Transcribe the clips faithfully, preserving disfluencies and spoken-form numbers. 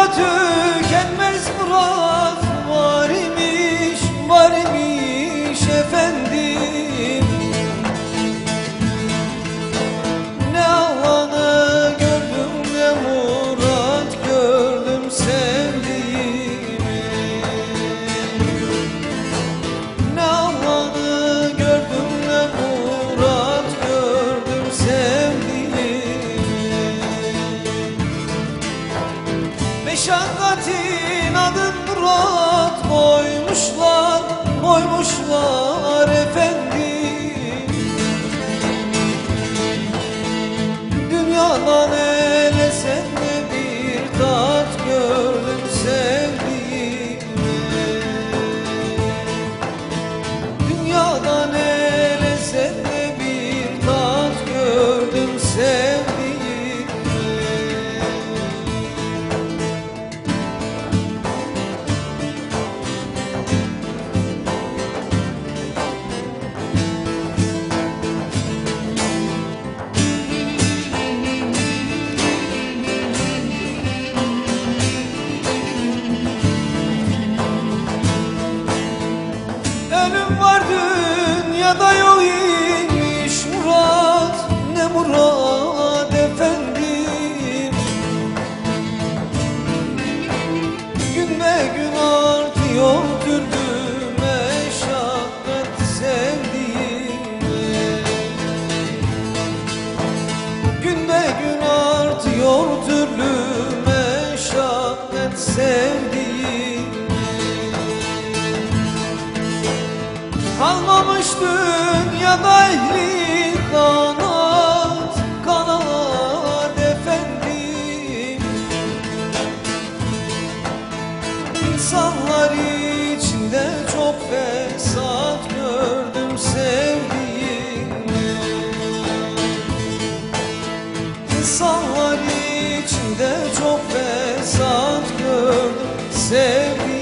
tükenmez murat var imiş, var imiş efendim. Ne Allah'ını gördüm ne murat gördüm sevdiğimi. Ne Allah'ını gördüm ne murat gördüm sevdiğimi. Meşakkatin adın murat koymuşlar, koymuşlar efendim. Dünyadan ele sen de bir tat gördüm sevdiğimi. Dünyadan ele sen de bir tat gördüm sevdiğimi. Ölüm var dünyada yok imiş murat, ne murat efendim. Gün be gün artıyor türlü meşakkat sevdiğime. Gün be gün artıyor türlü meşakkat sevdiğime. Kalmamış dünyada ehli kanat, kanat efendim. İnsanlar içinde çok fesat gördüm sevdiğimi. İnsanlar içinde çok fesat gördüm sevdiğimi.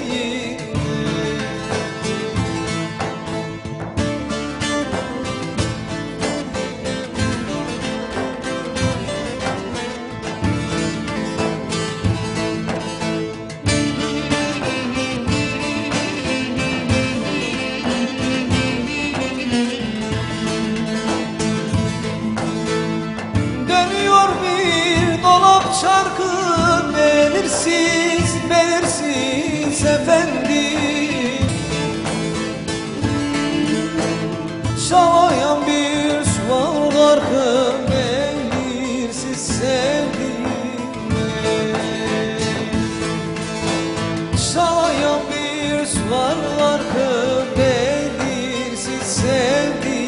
Dönüyor bir dolap çarkı belirsiz, belirsiz efendim. Şavayan bir sular garkı belirsiz sevdiğime. Şavayan bir sular garkı belirsiz sevdiğime.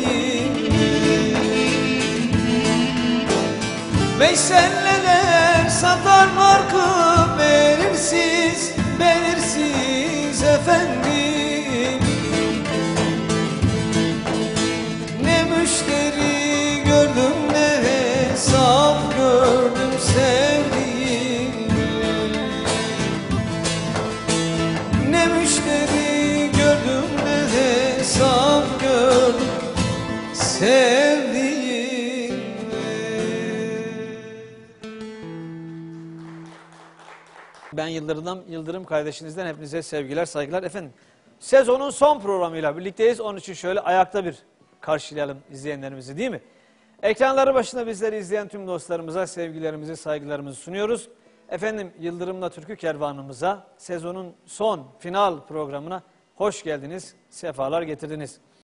Veyselleler satar markı belirsiz, belirsiz efendim. Ne müşteri gördüm ne hesap gördüm sevdiğimi. Ne müşteri gördüm ne hesap gördüm sevdiğimi. Ben Yıldırım, Yıldırım kardeşinizden hepinize sevgiler, saygılar. Efendim, sezonun son programıyla birlikteyiz. Onun için şöyle ayakta bir karşılayalım izleyenlerimizi, değil mi? Ekranları başında bizleri izleyen tüm dostlarımıza sevgilerimizi, saygılarımızı sunuyoruz. Efendim, Yıldırım'la Türkü Kervanımıza, sezonun son final programına hoş geldiniz, sefalar getirdiniz.